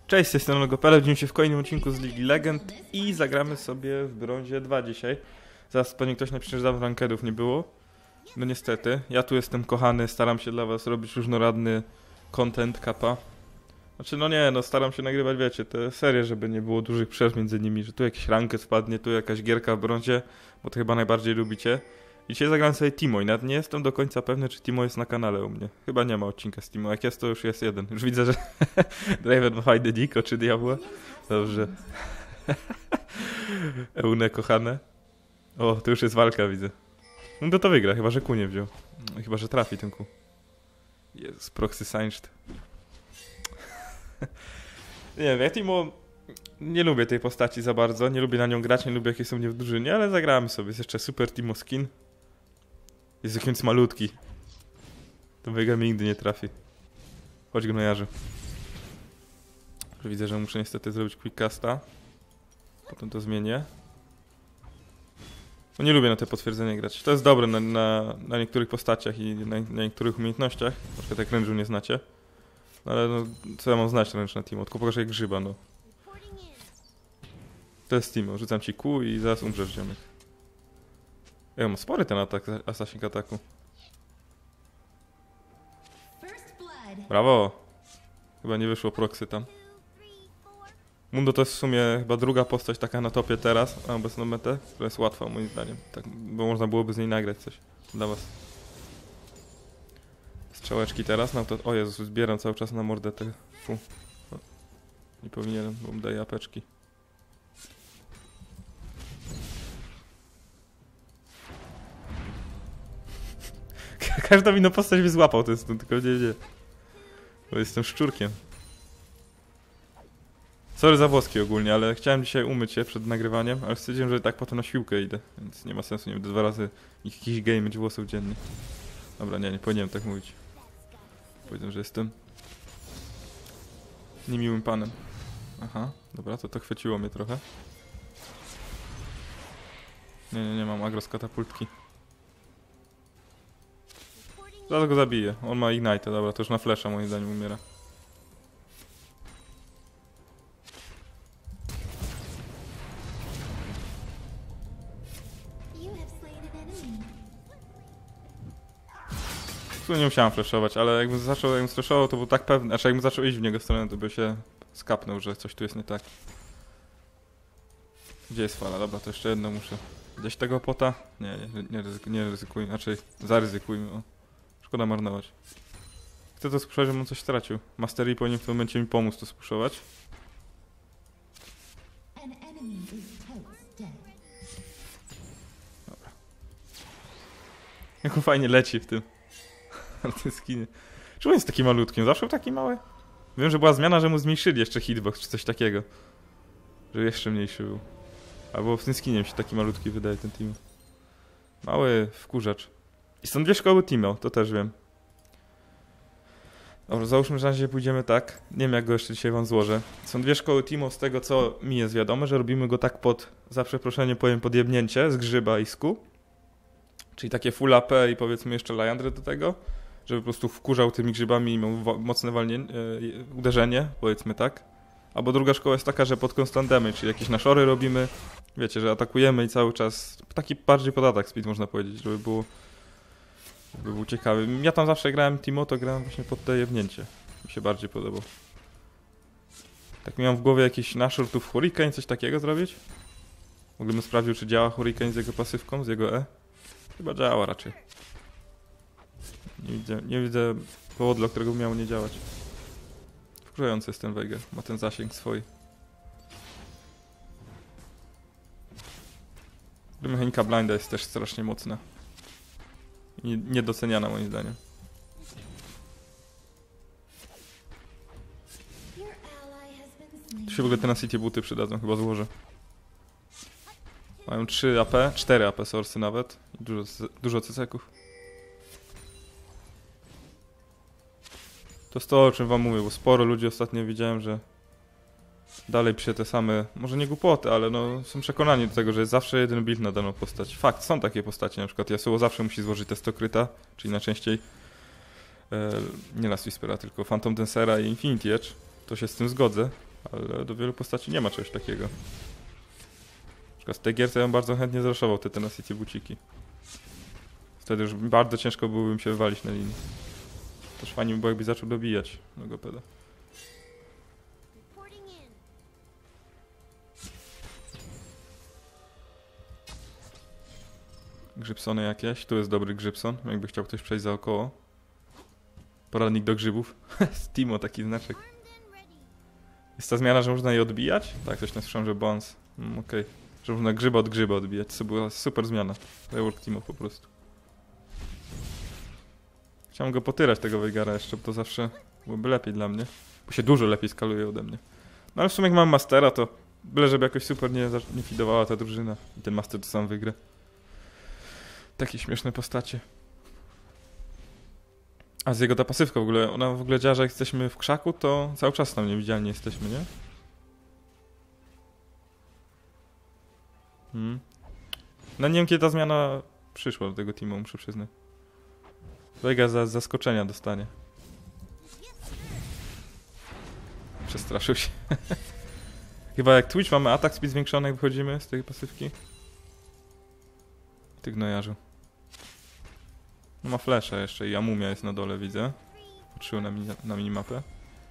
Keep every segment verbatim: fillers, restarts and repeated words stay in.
Cześć, z tej strony Logopeda, widzimy się w kolejnym odcinku z Ligi Legend i zagramy sobie w brązie dwa dzisiaj. Zaraz pewnie ktoś napisze, że dawno rankedów nie było. No niestety, ja tu jestem kochany, staram się dla was robić różnorodny content, kapa. Znaczy no nie, no staram się nagrywać, wiecie, te serie, żeby nie było dużych przerw między nimi, że tu jakiś ranket wpadnie, tu jakaś gierka w brązie, bo to chyba najbardziej lubicie. I dzisiaj zagram sobie Timo i nawet nie jestem do końca pewny, czy Timo jest na kanale u mnie. Chyba nie ma odcinka z Timo, jak jest to już jest jeden. Już widzę, że Draven ma fajny nick, oczy diabła. Dobrze. Eune kochane. O, to już jest walka, widzę. No to to wygra, chyba że Q nie wziął. Chyba że trafi ten Q. Jezus, proxy Seinszt. Nie wiem, ja Timo nie lubię tej postaci za bardzo, nie lubię na nią grać, nie lubię jakie są mnie w drużynie, ale zagramy sobie. Jest jeszcze super Timo skin. Jest jakimś malutki. To wygra mi nigdy nie trafi. Chodź gnojarzu. Widzę, że muszę niestety zrobić quickcasta. Potem to zmienię. No nie lubię na te potwierdzenie grać. To jest dobre na, na, na niektórych postaciach i na, na niektórych umiejętnościach. Na przykład jak rężu nie znacie. No ale no, co ja mam znać ręcz na Timo? Tylko pokażę jak grzyba, no. To jest Timo. Rzucam ci Q i zaraz umrzesz, ziomek. Ja mam spory ten atak, Assassin ataku. Brawo! Chyba nie wyszło proxy tam. Mundo to jest w sumie chyba druga postać taka na topie teraz, na obecną metę, która jest łatwa moim zdaniem. Tak, bo można byłoby z niej nagrać coś dla was. Strzałeczki teraz, no to... O Jezus, zbieram cały czas na mordę te... Fu. O, nie powinienem, bo mi daje apeczki. Każdą inną postać by złapał, to jest to, tylko nie, nie. Bo jestem szczurkiem. Sorry za włoski ogólnie, ale chciałem dzisiaj umyć się przed nagrywaniem, ale stwierdziłem, że tak potem na siłkę idę, więc nie ma sensu, nie będę dwa razy jakiś gej myć włosów dziennie. Dobra, nie, nie powinienem tak mówić. Powiedziałem, że jestem niemiłym panem. Aha, dobra, to to chwyciło mnie trochę. Nie, nie, nie mam agro z katapultki. Zaraz go zabiję. On ma Ignite, dobra, to już na flasha moim zdaniem umiera. Tu nie musiałem flashować, ale jakbym zaczął, jakbym flashował, to był tak pewny, znaczy jakbym zaczął iść w niego stronę, to by się skapnął, że coś tu jest nie tak. Gdzie jest fala? Dobra, to jeszcze jedno muszę. Gdzieś tego pota? Nie, nie, nie, ryzyku, nie ryzykujmy, znaczy zaryzykujmy, o. Szkoda marnować. Chcę to spuszować, żebym coś stracił. Mastery powinien w tym momencie mi pomóc to spuszować. Dobra. Jak on fajnie leci w tym. Ale ten skinie. Czemu jest taki malutki? Zawsze był taki mały? Wiem, że była zmiana, że mu zmniejszyli jeszcze hitbox czy coś takiego. Że jeszcze mniejszy był. Albo w tym skinie mi się taki malutki wydaje ten team. Mały wkurzacz. I są dwie szkoły Timo, to też wiem. Dobra, załóżmy, że na razie pójdziemy tak. Nie wiem jak go jeszcze dzisiaj wam złożę. Są dwie szkoły Timo z tego co mi jest wiadome, że robimy go tak pod, za przeproszeniem powiem, podjebnięcie z grzyba i sku. Czyli takie full A P i powiedzmy jeszcze Liandry do tego. Żeby po prostu wkurzał tymi grzybami i miał mocne walnię, yy, uderzenie, powiedzmy tak. Albo druga szkoła jest taka, że pod constant damage, czyli jakieś naszory robimy. Wiecie, że atakujemy i cały czas taki bardziej pod atak speed można powiedzieć, żeby było żeby był ciekawy. Ja tam zawsze grałem Timo, to grałem właśnie pod te jewnięcie. Mi się bardziej podobał. Tak miałem w głowie jakiś naszor tu w Hurricane, coś takiego zrobić? Moglibyśmy sprawdził, czy działa Hurricane z jego pasywką, z jego E. Chyba działa raczej. Nie widzę, nie widzę powodu, dla którego miało nie działać. Wkurzający jest ten Veigar, ma ten zasięg swój. Mechanika blinda jest też strasznie mocna. I niedoceniana moim zdaniem. Tu się w ogóle te na City buty przydadzą, chyba złożę. Mają trzy A P, cztery A P source'y nawet. I dużo, dużo ceseków. To jest to, o czym wam mówię, bo sporo ludzi ostatnio widziałem, że dalej pisze te same, może nie głupoty, ale no są przekonani do tego, że jest zawsze jeden build na daną postać. Fakt, są takie postacie, na przykład Yasuo zawsze musi złożyć test okryta, czyli najczęściej e, nie Last Whispera, tylko Phantom Dancera i Infinity Edge. To się z tym zgodzę. Ale do wielu postaci nie ma czegoś takiego. Na przykład w tej gierce ja bym bardzo chętnie zraszował te Tenacity buciki. Wtedy już bardzo ciężko byłoby mi się wywalić na linii. Też fajnie by było, jakby zaczął dobijać Logopeda. Grzybsony jakieś. Tu jest dobry Grzybson, jakby chciał ktoś przejść zaokoło. Poradnik do grzybów. Stimo, taki znaczek. Jest ta zmiana, że można je odbijać? Tak, coś tam słyszałem, że bounce. Mm, Okej. Okay. Że można grzyba od grzyba odbijać. To była super zmiana. Rework Timo po prostu. Chciałem go potyrać, tego Veigara jeszcze, bo to zawsze byłoby lepiej dla mnie. Bo się dużo lepiej skaluje ode mnie. No ale w sumie jak mam Mastera, to byle żeby jakoś super nie, nie fidowała ta drużyna. I ten Master to sam wygra. Takie śmieszne postacie. A z jego ta pasywka w ogóle, ona w ogóle działa, że jak jesteśmy w krzaku, to cały czas tam niewidzialni jesteśmy, nie? Hmm. No nie wiem, kiedy ta zmiana przyszła do tego teamu, muszę przyznać. Veiga za zaskoczenia dostanie. Przestraszył się. Chyba jak Twitch mamy atak speed zwiększony, jak wychodzimy z tej pasywki. Ty gnojarzu. No ma flasha jeszcze i Amumia jest na dole, widzę. Patrzyłem na, mini na minimapę.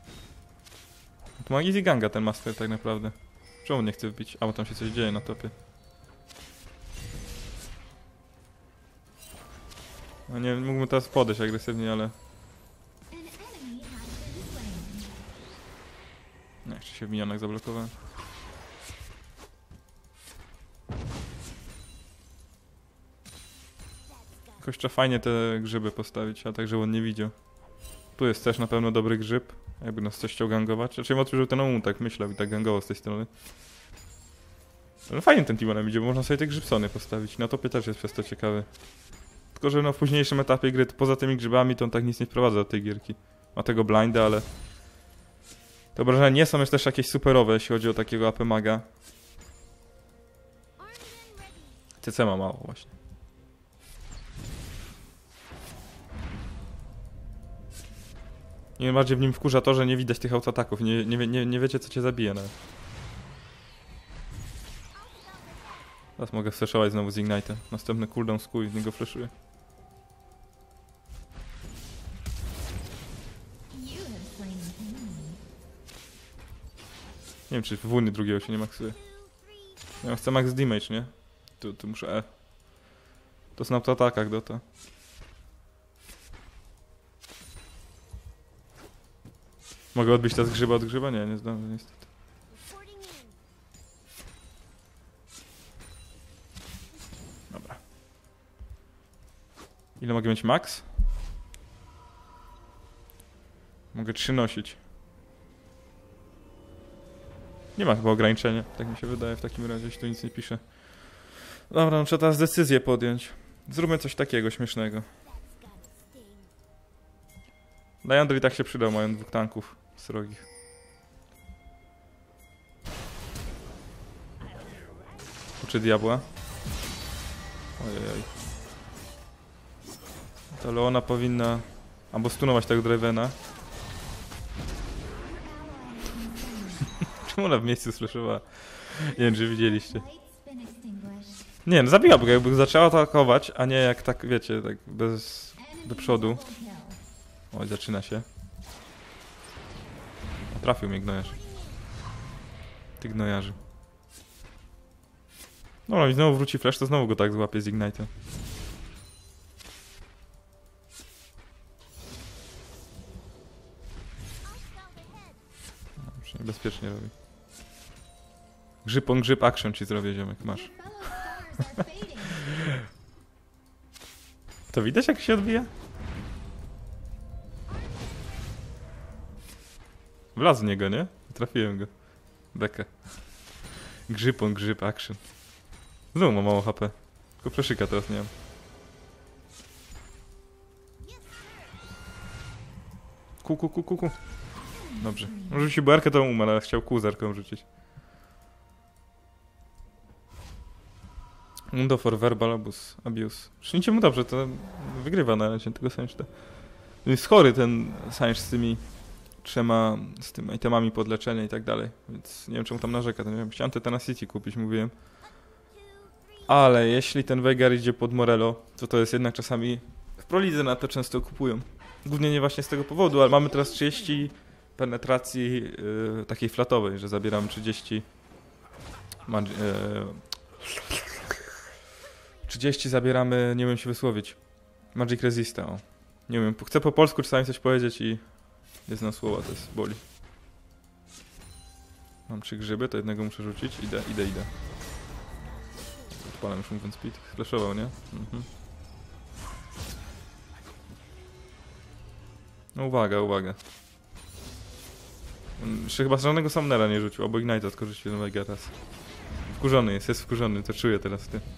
To ma easy ganga ten Master tak naprawdę. Czemu nie chce wbić? A bo tam się coś dzieje na topie. No nie mógłbym teraz podejść agresywnie, ale... No jeszcze się w minionach zablokowałem. Jakoś trzeba fajnie te grzyby postawić, a tak, żeby on nie widział. Tu jest też na pewno dobry grzyb, jakby nas coś chciał gangować. Raczej bym otworzył ten omu, tak myślał i tak gangował z tej strony. Ale fajnie ten Timonem idzie, bo można sobie te grzybsony postawić. Na topie też jest przez to ciekawy. Tylko, że no w późniejszym etapie gry, poza tymi grzybami, to on tak nic nie wprowadza do tej gierki. Ma tego blinda, ale... Te obrażenia nie są już też jakieś superowe, jeśli chodzi o takiego A P maga. C C ma mało właśnie. I najbardziej w nim wkurza to, że nie widać tych autoataków. Nie, nie, nie, nie wiecie, co cię zabije nawet. Teraz mogę flashować znowu z Ignite'em. Następny cooldown z Q i z niego flashuję. Nie wiem, czy w wuny drugiego się nie maksuje. Ja chcę max damage, nie? Tu, tu muszę E. To są na autoatakach, Dota. Mogę odbić teraz grzyba od grzyba? Nie, nie zdążę niestety. Dobra. Ile mogę mieć max? Mogę trzy nosić. Nie ma chyba ograniczenia, tak mi się wydaje w takim razie, jeśli tu nic nie pisze. Dobra, no trzeba teraz decyzję podjąć. Zróbmy coś takiego śmiesznego. Liandry tak się przydał, mają dwóch tanków srogich. Uczy diabła. Ojej. Ta Leona powinna albo stunować tego Dravena. Czemu ona w miejscu słyszała? Nie wiem, czy widzieliście. Nie, no zabiłaby go, jakby zaczęła atakować, a nie jak tak, wiecie, tak bez... do przodu. Oj, zaczyna się. O, trafił mnie gnojarz. Ty gnojarzy. No i znowu wróci flash, to znowu go tak złapie z Ignite'em. No, przynajmniej bezpiecznie robi. Grzyb on grzyb action ci zrobię, ziomek, masz. To widać, jak się odbija? Wlazł w niego, nie? Trafiłem go. Bekę. Grzyb on grzyb action. Znowu ma mało H P. Tylko fleszyka teraz nie mam. Ku, ku, ku, ku, ku. Dobrze. Rzucił barkę, to umarł, ale chciał kół zerką rzucić. Mundo for verbal abuse. abuse. Szyncie mu dobrze, to wygrywa na razie tego Sanchta. Jest chory ten Sanch z tymi trzema z tym itemami pod leczenie i tak dalej. Więc nie wiem czemu tam narzeka. Nie wiem, chciałem te Tenacity kupić, mówiłem. Ale jeśli ten Veigar idzie pod Morello, to to jest jednak czasami... W Prolidze na to często kupują. Głównie nie właśnie z tego powodu, ale mamy teraz trzydzieści penetracji yy, takiej flatowej, że zabieramy trzydzieści... Yy, trzydzieści zabieramy, nie umiem się wysłowić. Magic Resista, o. Nie wiem, chcę po polsku czasami coś powiedzieć i nie znam słowa, to jest boli. Mam trzy grzyby, to jednego muszę rzucić. Idę, idę, idę. Odpalam już mówiąc speed. Flashował, nie? Mhm. No uwaga, uwaga. Jeszcze chyba żadnego Summonera nie rzucił, albo Ignite'a tylko rzucił na Veigar raz. Wkurzony jest, jest wkurzony, to czuję teraz, ty.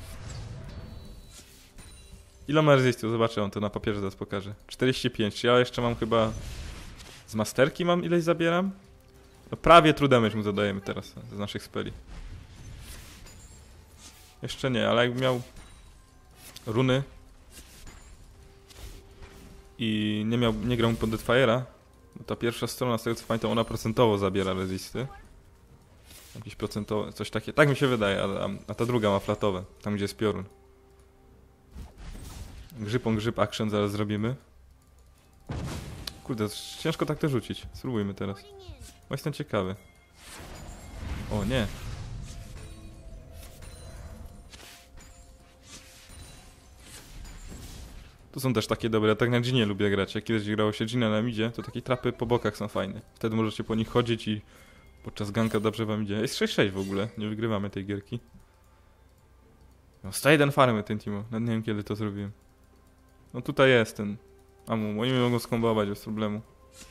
Ile ma resistów? Zobaczę, on to na papierze zaraz pokaże. czterdzieści pięć, czy ja jeszcze mam chyba... Z masterki mam ileś zabieram? No prawie true damage mu zadajemy teraz z naszych speli. Jeszcze nie, ale jakbym miał runy i nie miał, nie grał pod Deathfire'a, bo ta pierwsza strona, z tego co pamiętam, ona procentowo zabiera resisty. Jakieś procentowe, coś takie, tak mi się wydaje, a, a ta druga ma flatowe, tam gdzie jest piorun. Grzyb on grzyb action zaraz zrobimy. Kurde, ciężko tak to rzucić. Spróbujmy teraz. Bo jestem ciekawy. O nie. Tu są też takie dobre, ja tak na Ginie lubię grać. Jak kiedyś grało się Gina na midzie, to takie trapy po bokach są fajne. Wtedy możecie po nich chodzić i podczas ganka dobrze wam idzie. Jest sześć sześć w ogóle, nie wygrywamy tej gierki. No, sto jeden farmy ten Timo, nawet nie wiem kiedy to zrobiłem. No tutaj jest ten Amumu, oni mnie mogą skombować bez problemu.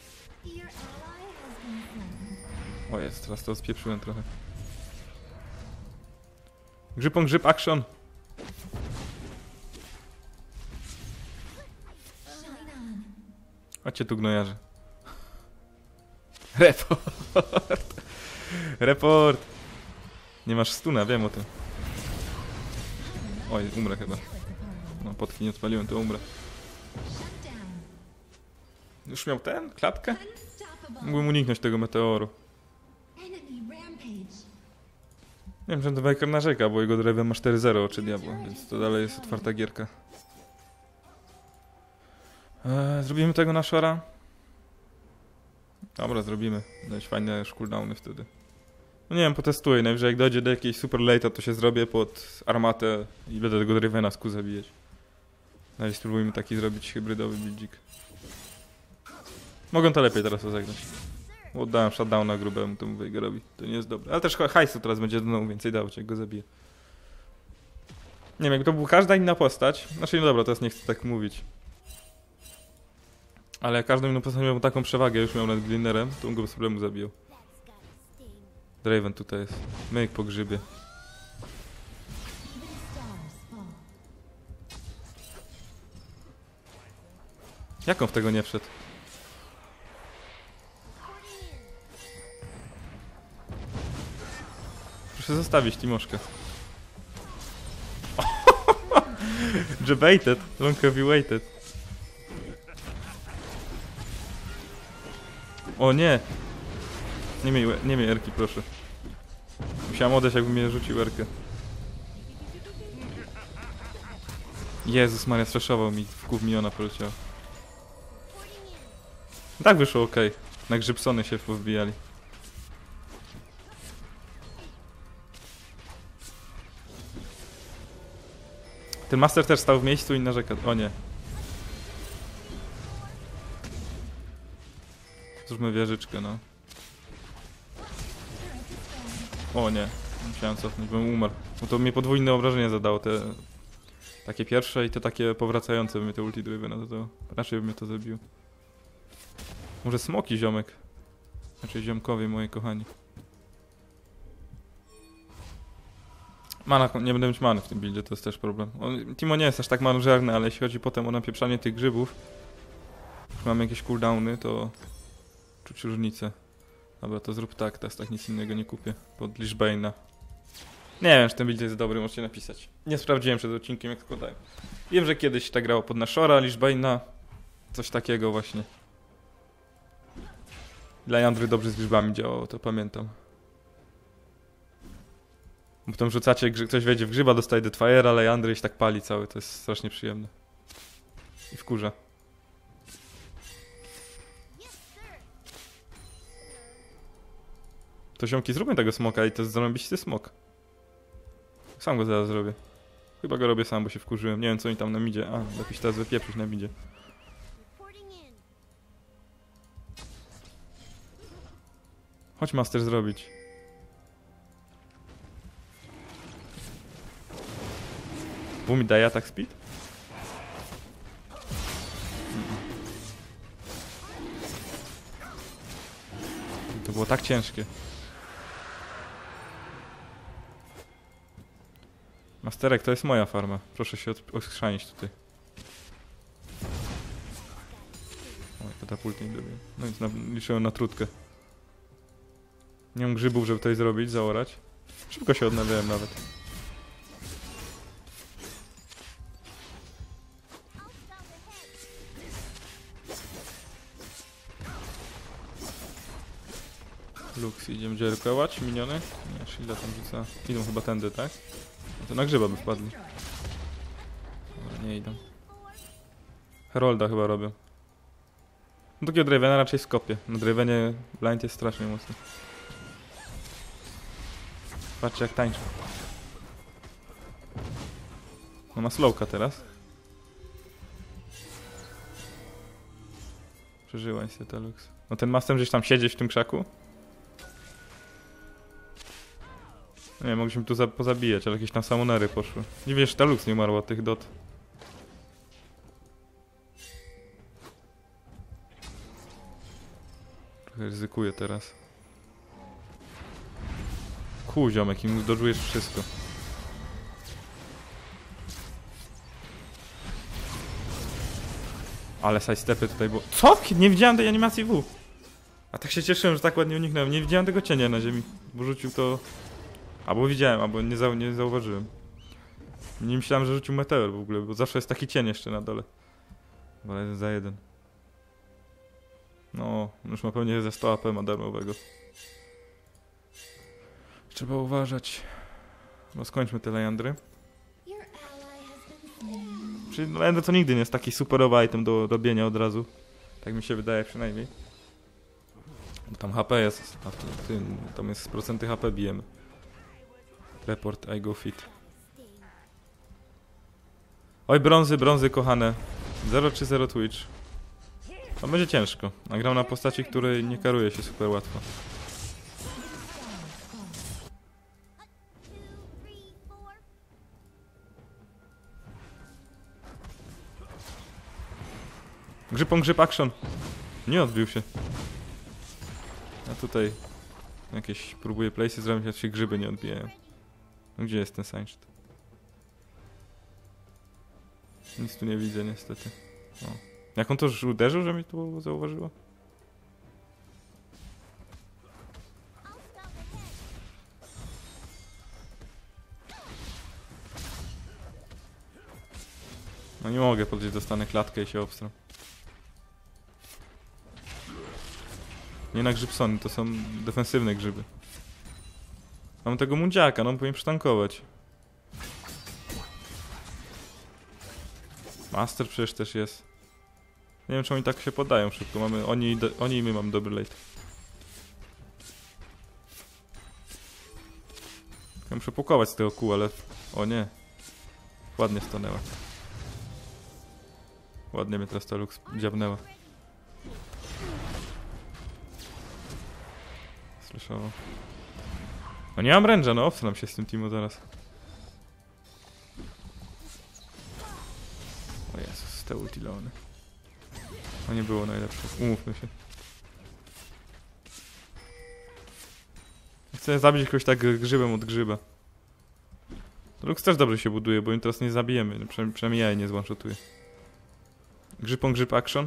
O jest, teraz to spieprzyłem trochę. Grzyb on grzyb action. Chodźcie tu gnojarze. Report. Report. Nie masz stuna, wiem o tym. Oj, umrę chyba. No, potki nie odpaliłem, to umrę. Już miał ten? Klatkę? Mógłbym uniknąć tego meteoru. Nie wiem, że ten Veigar narzeka, bo jego Draven ma cztery zero oczy diabła, więc to dalej jest otwarta gierka. Eee, zrobimy tego na Shora? Dobra, zrobimy. Dać fajne cooldowny wtedy. No nie wiem, potestuję. Najwyżej jak dojdzie do jakiejś super late'a, to się zrobię pod armatę i będę tego Dravena z Q zabijać. No i spróbujmy taki zrobić hybrydowy buildzik. Mogą to lepiej teraz rozegrać. Oddałem shutdowna grubemu temu Veigarowi. To nie jest dobre. Ale też hajsu teraz będzie znowu więcej dawać, jak go zabiję. Nie wiem, jak to była każda inna postać. Znaczy, no dobra, teraz nie chcę tak mówić. Ale jak każdą inną postać miał taką przewagę, już miał nad Glinnerem, to on go bez problemu zabijał. Draven tutaj jest. Myk po grzybie. Jak on w tego nie wszedł? Proszę zostawić Timoszkę. Debated, long heavy waited. O nie! Nie miej, nie miej erki, proszę. Musiałem odejść, jakby mnie rzucił erkę. Jezus Maria, straszował mi, w kół miniona poleciał. Tak wyszło ok. Na grzybsony się powbijali. Ten master też stał w miejscu i narzeka. O nie. Zróbmy wieżyczkę, no. O nie. Musiałem cofnąć, bym umarł. Bo to mi podwójne obrażenie zadało. Te takie pierwsze i te takie powracające by mnie te ulti driven, no to, to raczej by mnie to zabiło. Może smoki, ziomek? Znaczy ziomkowie, moi kochani. Mana, nie będę mieć many w tym buildzie, to jest też problem. On, Timo nie jest aż tak manużerny, ale jeśli chodzi potem o napieprzanie tych grzybów, jak mamy jakieś cooldowny, to czuć różnicę. Dobra, to zrób tak, teraz tak nic innego nie kupię. Pod Lichbane'a. Nie wiem, czy ten build jest dobry, możecie napisać. Nie sprawdziłem przed odcinkiem, jak składają. Wiem, że kiedyś tak grało pod Nashora, Lichbane'a, coś takiego właśnie. Lejandry dobrze z grzybami działało, to pamiętam. Bo potem rzucacie, że ktoś wejdzie w grzyba, dostaje Deathfire'a, Lejandry i się tak pali cały, to jest strasznie przyjemne. I wkurza. To ziomki, zróbmy tego smoka i to jest zarąbisty smok. Sam go zaraz zrobię. Chyba go robię sam, bo się wkurzyłem. Nie wiem, co oni tam na midzie. A, lepiej się teraz wypieprzyć na midzie. Chodź master zrobić. Bo mi daje atak speed? To było tak ciężkie. Masterek, to jest moja farma. Proszę się odchrzanić tutaj. Oj, katapulty nie dobiję. No więc na, liczyłem na trutkę. Nie mam grzybów, żeby coś zrobić, zaorać. Szybko się odnawiałem nawet. Lux, idziemy dzierkować, miniony? Nie, Shielda tam rzuca. Idą chyba tędy, tak? No to na grzyba by wpadli. Dobra, nie idą. Herolda chyba robią. No takiego Dravena raczej skopię. Na Dravenie blind jest strasznie mocny. Patrzcie jak tańczy. No ma slowka teraz. Przeżyła niestety Lux. No ten master gdzieś tam siedzi w tym krzaku. Nie wiem, mogliśmy tu za pozabijać, ale jakieś tam samonery poszły. Nie wiesz, ta Lux nie umarła od tych dot. Trochę ryzykuję teraz. Ku, ziomek, im dodżujesz wszystko. Ale sidestepy tutaj było. Co? Nie widziałem tej animacji W. A tak się cieszyłem, że tak ładnie uniknąłem. Nie widziałem tego cienia na ziemi. Bo rzucił to... Albo widziałem, albo nie, zau nie zauważyłem. Nie myślałem, że rzucił meteor w ogóle, bo zawsze jest taki cień jeszcze na dole. Bo jeden za jeden. No, już ma pewnie ze sto A P ma darmowego. Trzeba uważać. No skończmy te Lejandry. Czyli Lejandra to nigdy nie jest taki superowy item do robienia od razu. Tak mi się wydaje przynajmniej. Bo tam H P jest, a tym, tam jest z procenty H P bijemy. Report, I go fit. Oj, brązy, brązy kochane. zero trzy zero Twitch. To będzie ciężko. Nagram na postaci, której nie karuje się super łatwo. Grzypą grzyb action. Nie odbił się. A tutaj jakieś próbuję place'y zrobić, a się grzyby nie odbijają. No gdzie jest ten Sainst? Nic tu nie widzę niestety. O. Jak on to już uderzył, że mi tu zauważyło? No nie mogę podejść, dostanę klatkę i się obstram. Nie na grzybsony, to są defensywne grzyby. Mam tego mundziaka, no powinien przytankować. Master przecież też jest. Nie wiem, czy oni tak się podają szybko. Mamy, oni, oni i my mamy dobry late. Ja muszę pukować z tego kół, ale... O nie. Ładnie stanęła. Ładnie mnie teraz ta Lux dziabnęła. Słyszało. No nie mam range'a, no obstram się z tym teamu zaraz. O Jezus, te ulti leony. No nie było najlepsze, umówmy się. Chcę zabić kogoś tak grzybem od grzyba. Lux też dobrze się buduje, bo im teraz nie zabijemy. Przynajmniej, przynajmniej ja jej nie zwanshotuję. Grzypą grzyb action.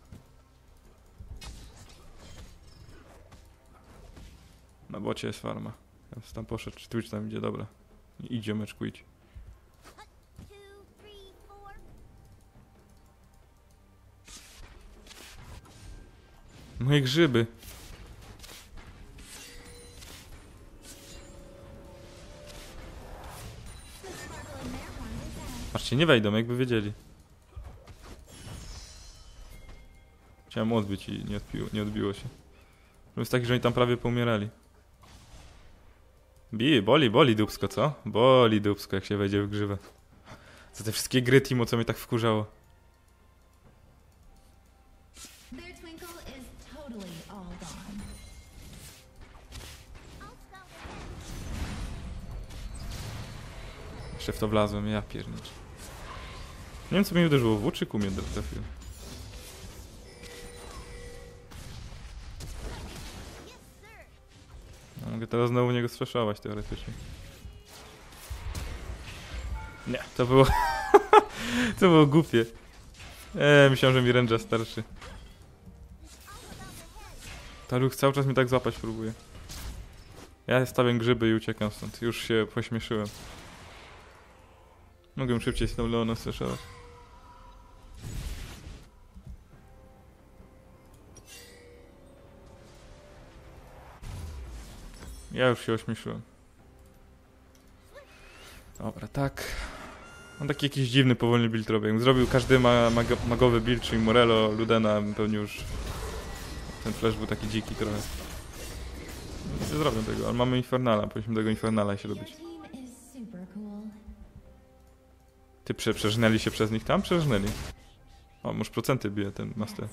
Na bocie jest farma. Ja tam poszedł, czy Twitch tam idzie, dobra. Idzie meczku, idź. Moje grzyby. Patrzcie, nie wejdą, jakby wiedzieli. Chciałem odbić i nie odbiło, nie odbiło się. To jest taki, że oni tam prawie poumierali. Bi, boli, boli dupsko, co? Boli dupsko, jak się wejdzie w grzywę. Za te wszystkie gry Timo, co mnie tak wkurzało. Jeszcze w to wlazłem, ja piernicz. Nie wiem, co mnie uderzyło, w czy ku mnie trafił. No, mogę teraz znowu w niego sflashować teoretycznie. Nie, to było... to było głupie. Eee, myślałem, że mi Renja starszy. Ta ruch cały czas mi tak złapać próbuje. Ja stawiam grzyby i uciekam stąd. Już się pośmieszyłem. Mogłem szybciej z tą Leoną sflashować. Ja już się ośmieszyłem. Dobra, tak. On taki jakiś dziwny, powolny build robię. Jakbym zrobił każdy ma mag magowy build, czyli Morello, Ludena, pewnie już ten flash był taki dziki trochę. Nie zrobię tego, ale mamy Infernala, powinniśmy tego Infernala się robić. Ty prze przeżnęli się przez nich tam? Przeżnęli. O, może procenty bije ten master.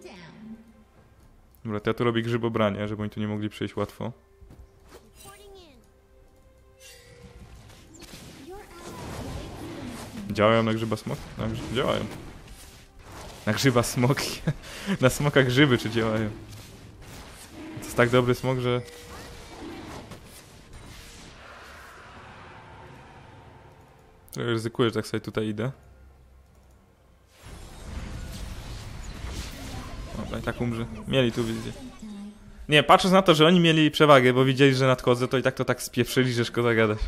Dobra, to ja tu robię grzybobranie, żeby oni tu nie mogli przejść łatwo. Działają na grzyba smoki? Na grzyba działają. Na grzyba smoki. Na smoka grzyby czy działają? To jest tak dobry smok, że... Trochę ryzykuję, że tak sobie tutaj idę. Dobra, i tak umrze. Mieli tu wizję. Nie, patrząc na to, że oni mieli przewagę, bo widzieli, że nadchodzę, to i tak to tak spieprzyli, że szkoda gadać.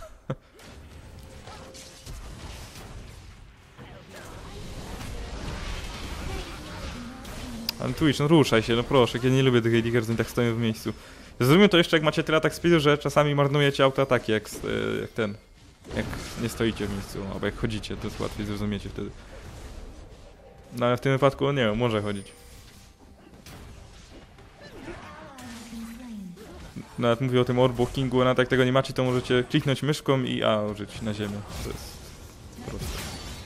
Ale Twitch, no ruszaj się, no proszę, ja nie lubię tych A D cards, oni tak stoją w miejscu. Zrozumiem to jeszcze, jak macie tyle atak speedu, że czasami marnujecie autoataki, jak, jak ten. Jak nie stoicie w miejscu, albo jak chodzicie, to jest łatwiej zrozumiecie wtedy. No ale w tym wypadku, nie wiem, może chodzić. Nawet mówię o tym orb-walkingu, a nawet jak tego nie macie, to możecie kliknąć myszką i A użyć na ziemię. To jest proste.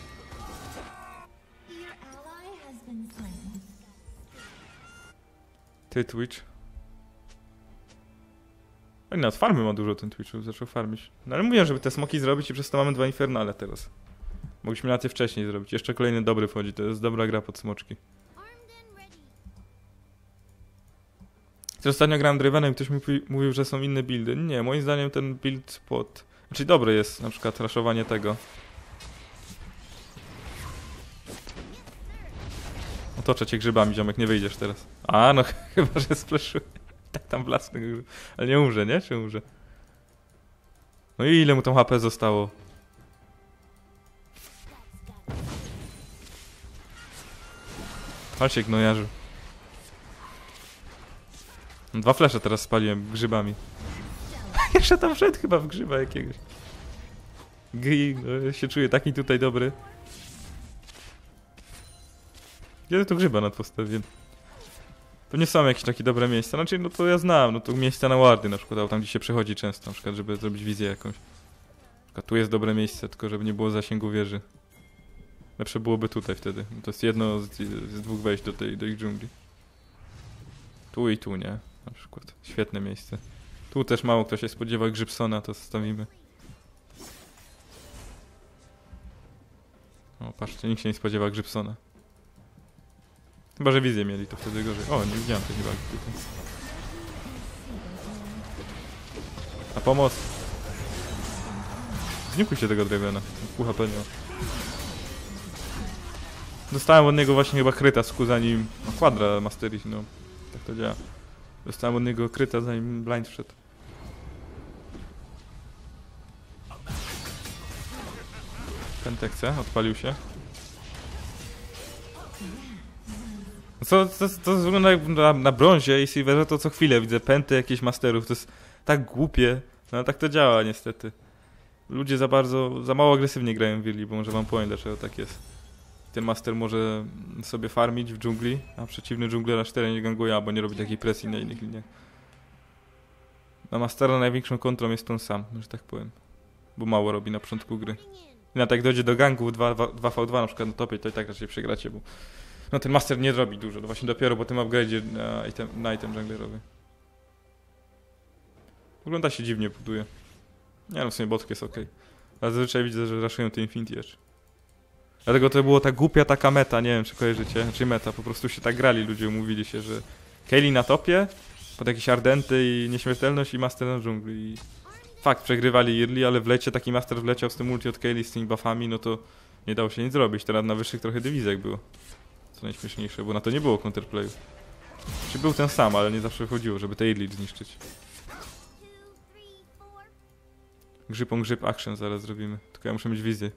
Ty, Twitch. Oj, nawet farmy ma dużo ten Twitch, zaczął farmić. No ale mówiłem, żeby te smoki zrobić i przez to mamy dwa Infernale teraz. Mogliśmy na ty wcześniej zrobić. Jeszcze kolejny dobry wchodzi, to jest dobra gra pod smoczki. Też ostatnio grałem Dravenem i ktoś mi mówił, że są inne buildy. Nie, moim zdaniem ten build pod... Znaczy dobry jest, na przykład raszowanie tego. Otoczę cię grzybami, ziomek, nie wyjdziesz teraz. A, no chyba, że splashuję. Tak tam blasnę. Ale nie umrze, nie? Czy umrze? No i ile mu tam H P zostało? Chodźcie, gnojarzu. Dwa flesze teraz spaliłem grzybami. Jeszcze tam wszedł chyba w grzyba jakiegoś. Gry, no, się czuję taki tutaj dobry. Gdzie tu grzyba nad postawiłem? Pewnie są jakieś takie dobre miejsca. Znaczy, no to ja znam, no to miejsca na wardy na przykład, tam gdzie się przechodzi często, na przykład, żeby zrobić wizję jakąś. Na przykład, tu jest dobre miejsce, tylko żeby nie było zasięgu wieży. Lepsze byłoby tutaj wtedy. No to jest jedno z, z dwóch wejść do tej do ich dżungli. Tu i tu, nie? Na przykład. Świetne miejsce. Tu też mało kto się spodziewa Grzybsona, to zostawimy. O, patrzcie, nikt się nie spodziewa Grzybsona. Chyba, że wizję mieli, to wtedy gorzej. O, nie widziałem tej wagi tutaj. Na pomoc! Znikujcie tego Dravena. Pół H P nie ma. Dostałem od niego właśnie chyba kryta z zanim... No, Quadra Mastery, no. Tak to działa. Dostałem od niego kryta zanim blind wszedł. Pentek chce, odpalił się. Co, to, to wygląda jak na, na brązie i silverze, to co chwilę widzę pęty jakichś masterów, to jest tak głupie, no ale tak to działa niestety. Ludzie za bardzo, za mało agresywnie grają w Wirli, bo może wam powiem, dlaczego tak jest. Ten master może sobie farmić w dżungli, a przeciwny dżungler na cztery nie ganguje, albo nie robi takiej presji na innych liniach. Na mastera największą kontrą jest on sam, że tak powiem. Bo mało robi na początku gry. I nawet jak dojdzie do gangu dwa v dwa na przykład na topie, to i tak raczej przegracie, bo no ten master nie robi dużo, to właśnie dopiero po tym upgrade'zie na item, na item junglerowy. Wygląda się dziwnie, buduje. Nie no, w sumie botk jest ok. Ale zazwyczaj widzę, że raszują te Infinity Edge. Dlatego to była ta głupia taka meta, nie wiem czy kojarzycie, znaczy meta, po prostu się tak grali ludzie, umówili się, że Kayle na topie, pod jakieś ardenty i nieśmiertelność i master na dżungli i fakt, przegrywali early, ale w lecie taki master wleciał z tym ulti od Kayle z tymi buffami, no to nie dało się nic zrobić, teraz na wyższych trochę dywizjach było. Co najśmieszniejsze, bo na to nie było counterplayu. Czy był ten sam, ale nie zawsze chodziło, żeby te early zniszczyć. Grzypą grzyb action zaraz zrobimy, tylko ja muszę mieć wizję.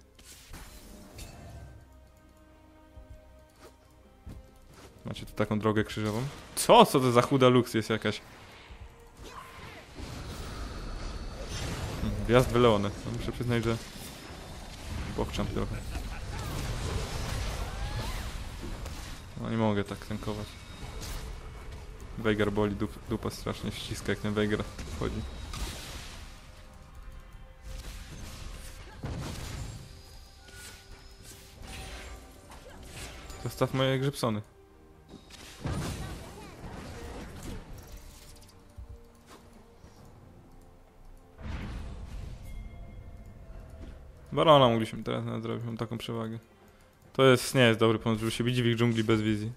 Macie tu taką drogę krzyżową? Co? Co to za chuda lux jest jakaś? Hmm, wjazd wyleony. No muszę przyznać, że pokczam trochę. No nie mogę tak tankować. Veigar boli, dup, dupa strasznie ściska, jak ten Veigar wchodzi. Zostaw moje grzybsony. Barona mogliśmy teraz nawet zrobić, mam taką przewagę. To jest, nie jest dobry pomysł, żeby się bić w ich dżungli bez wizji.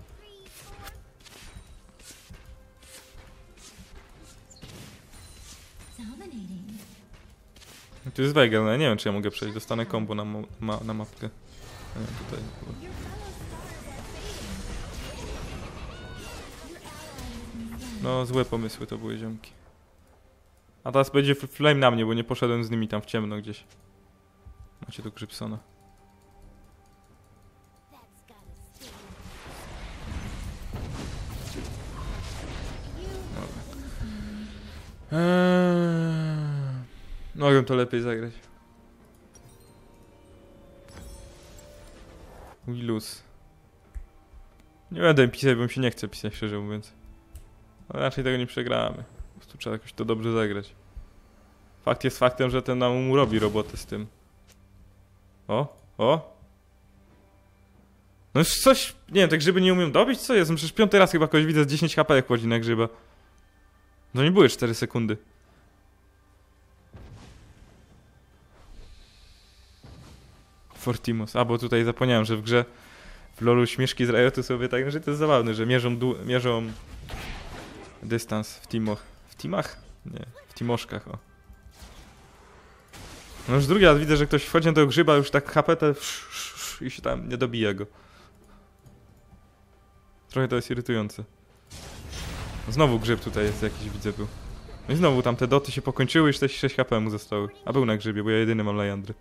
Tu jest Veigar, no ja nie wiem czy ja mogę przejść, dostanę combo na, ma na mapkę. Nie, tutaj. No złe pomysły to były ziomki. A teraz będzie flame na mnie, bo nie poszedłem z nimi tam w ciemno gdzieś. Macie tu Grzybsona. Eee... Mogę to lepiej zagrać. Willus. Nie będę pisać, bo mi się nie chce pisać, szczerze mówiąc. Ale raczej tego nie przegramy. Po prostu trzeba jakoś to dobrze zagrać. Fakt jest faktem, że ten nam robi robotę z tym. O, o. No już coś, nie wiem, te grzyby nie umiem dobić? Co jest? No przecież piąty raz chyba kogoś widzę z dziesięć HP jak wchodzi na grzyba. No nie były cztery sekundy. Fortimos. A, bo tutaj zapomniałem, że w grze w lolu śmieszki z Riotu sobie tak, że to jest zabawne, że mierzą, mierzą dystans w teamach. W teamach? Nie, w teamoszkach, o. No już drugi raz widzę, że ktoś wchodzi na tego grzyba, już tak H P te i się tam nie dobija go. Trochę to jest irytujące. Znowu grzyb tutaj jest jakiś, widzę, był. No i znowu tam te doty się pokończyły i sześć H P mu zostały. A był na grzybie, bo ja jedyny mam Lejandry.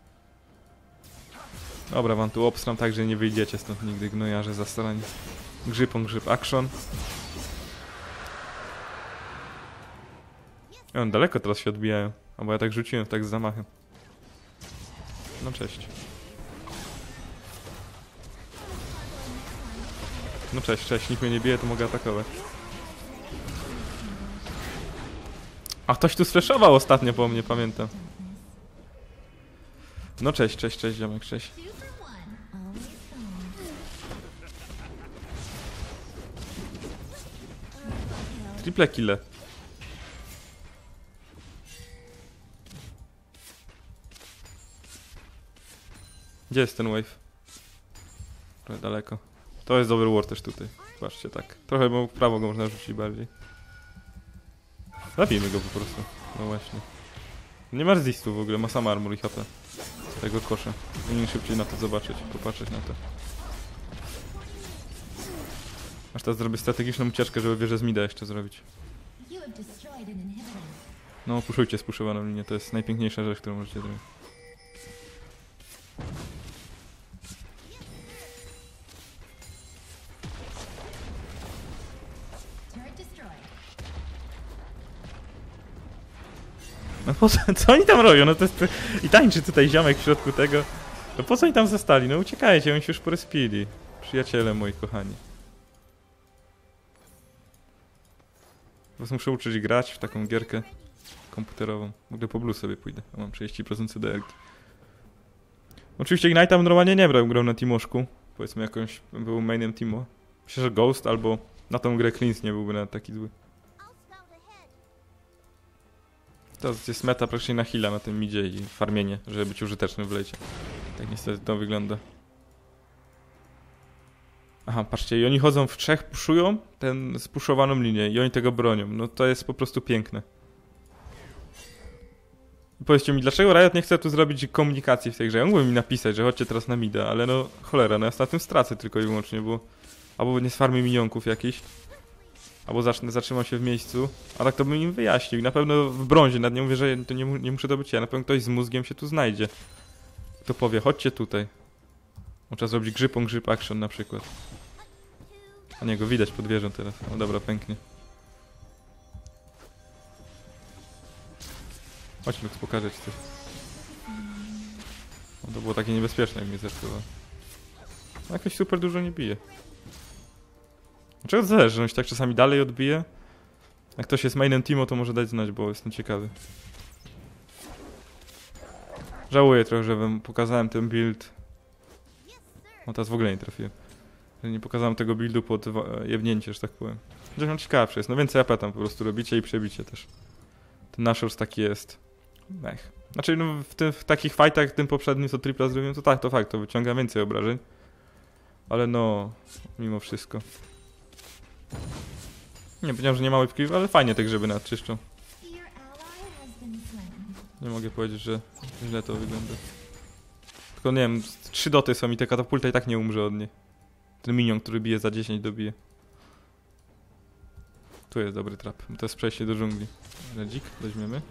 Dobra, wam tu obstram tak, że nie wyjdziecie stąd nigdy, gnojarze zastarani. Grzyb on grzyb action. I on daleko teraz się odbijają. Albo ja tak rzuciłem, tak z zamachem. No cześć. No cześć, cześć, nikt mnie nie bije, to mogę atakować. A ktoś tu sfreshował ostatnio po mnie, pamiętam. No cześć, cześć, cześć, ziomek, cześć. Triple kille. Gdzie jest ten wave? Trochę daleko. To jest dobry ward też tutaj. Patrzcie, tak. Trochę w prawo go można rzucić bardziej. Zabijmy go po prostu. No właśnie. Nie ma resistu w ogóle, ma sam armor i H P. Z tego kosza. Powinien szybciej na to zobaczyć, popatrzeć na to. Aż teraz zrobię strategiczną ucieczkę, żeby wieżę z mida jeszcze zrobić. No, puszujcie spuszowaną linię, to jest najpiękniejsza rzecz, którą możecie zrobić. No po co, co oni tam robią? No to jest... I tańczy tutaj ziomek w środku tego. No po co oni tam zostali? No uciekajcie, oni się już porespili. Przyjaciele moi kochani. Po prostu muszę uczyć grać w taką gierkę komputerową. W ogóle po Blue sobie pójdę. Mam trzydzieści procent C D R. Oczywiście Ignite'a normalnie nie brał, grał na Timoszku. Powiedzmy jakąś, był mainem Timo. Myślę, że Ghost albo na tą grę Cleans nie byłby nawet taki zły. To jest meta praktycznie na heala na tym midzie i farmienie, żeby być użytecznym w lejcie. Tak niestety to wygląda. Aha, patrzcie, i oni chodzą w trzech, puszują tę spuszowaną linię i oni tego bronią. No to jest po prostu piękne. Powiedzcie mi, dlaczego Riot nie chce tu zrobić komunikacji w tej grze? Ja mógłbym mi napisać, że chodźcie teraz na mida, ale no cholera, no ja na tym stracę tylko i wyłącznie, bo albo nie sfarmię minionków jakichś, albo zacznę, zatrzymam się w miejscu, a tak to bym im wyjaśnił. I na pewno w brązie, nawet nie mówię, że to nie, nie muszę to być ja, na pewno ktoś z mózgiem się tu znajdzie. Kto powie, chodźcie tutaj. Można zrobić grzyb on grzyb action na przykład. A nie, go widać pod wieżą teraz. No dobra, pęknie. Chodź, Lux, pokażę ci coś. No to było takie niebezpieczne, jak mnie zepsuło. No jakoś super dużo nie bije. Dlaczego to zależy, że on się tak czasami dalej odbije? Jak ktoś jest mainem Timo, to może dać znać, bo jestem ciekawy. Żałuję trochę, że wam pokazałem ten build. No teraz w ogóle nie trafiłem. Że nie pokazałem tego buildu pod jebnięcie, że tak powiem. Chociaż on ciekawszy jest. No więcej A P tam po prostu robicie i przebicie też. Ten Nashor's taki jest. Ech. Znaczy no w, tym, w takich fightach, tym poprzednim co tripla zrobiłem, to tak, to fakt, to wyciąga więcej obrażeń. Ale no, mimo wszystko. Nie powiedziałem, że nie ma whipkill, ale fajnie te grzyby nadczyszczą. Nie mogę powiedzieć, że źle to wygląda. Tylko nie wiem, trzy doty są i te katapulta i tak nie umrze od niej. Ten minion, który bije za dziesięć dobije. Tu jest dobry trap. To jest przejście do dżungli. Redzik, weźmiemy.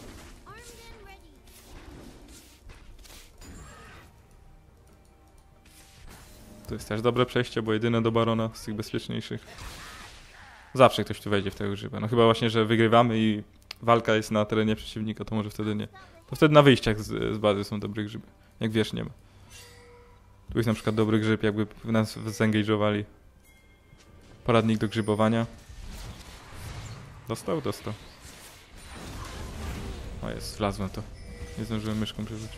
To jest też dobre przejście, bo jedyne do Barona z tych bezpieczniejszych. Zawsze ktoś tu wejdzie w tego grzyba. No chyba właśnie, że wygrywamy i walka jest na terenie przeciwnika, to może wtedy nie. To wtedy na wyjściach z, z bazy są dobre grzyby. Jak wiesz, nie ma. Tu jest na przykład dobry grzyb, jakby nas zengage'owali. Poradnik do grzybowania. Dostał? Dostał. O jest, wlazłem to. Nie zdążyłem myszką przerzucić.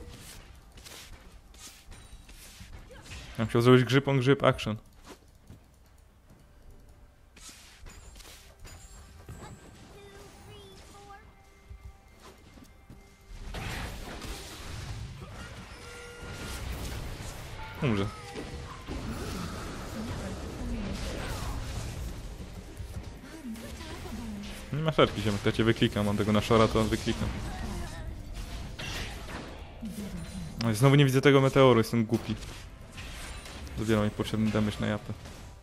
Ja chciał zrobić grzyb on grzyb action. Umrze. Nie ma szerki ziomek, to ja cię wyklikam, mam tego Nashora, to wyklikam. No i znowu nie widzę tego meteoru, jestem głupi. Dopiero mi potrzebny damage na japę.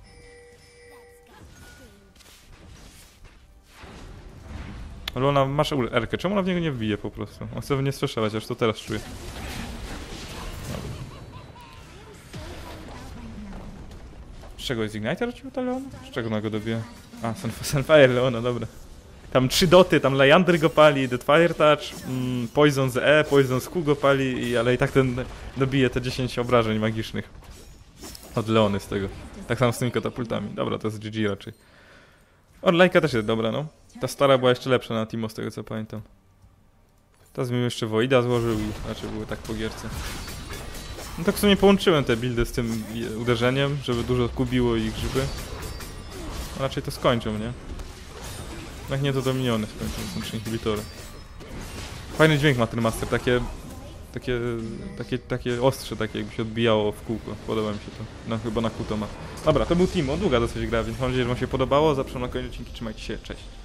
Ale ona masz erkę, czemu ona w niego nie wbije po prostu? On chce w nie streszować, aż to teraz czuję. Dobra. Z czego jest Igniter rzucił ta Leona? Z czego ona go dobija? A, Sunfire Leona, dobra. Tam trzy doty, tam Leander go pali, Deadfire Touch, mm, Poison z E, Poison z Q go pali, i, ale i tak ten dobije te dziesięć obrażeń magicznych. Od Leony z tego. Tak samo z tymi katapultami. Dobra, to jest G G raczej. Orlajka też jest dobra, no. Ta stara była jeszcze lepsza na Timo z tego co pamiętam. Teraz bym jeszcze Voida złożył i raczej były tak po gierce. No tak w sumie połączyłem te buildy z tym uderzeniem, żeby dużo kubiło i grzyby. No raczej to skończą, nie? Jak nie, to dominiony skończą, są trzy inhibitory. Fajny dźwięk ma ten master, takie... Takie, takie, takie ostrze, takie jakby się odbijało w kółko. Podoba mi się to. No chyba na kół to ma. Dobra, to był Timo, długa dosyć gra, więc mam nadzieję, że wam się podobało. Zapraszam na kolejne odcinki, trzymajcie się, cześć.